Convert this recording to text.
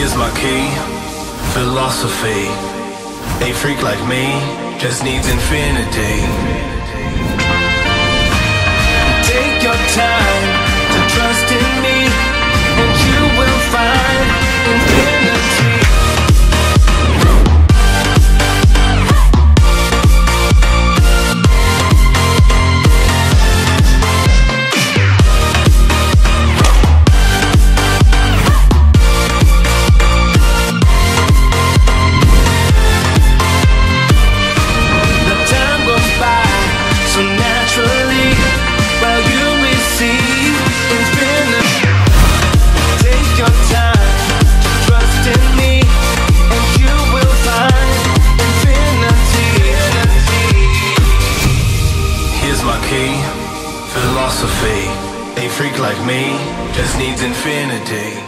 Here's my key, philosophy. A freak like me just needs infinity. Take your time to trust in me, and you will find infinity. Philosophy. A freak like me just needs infinity.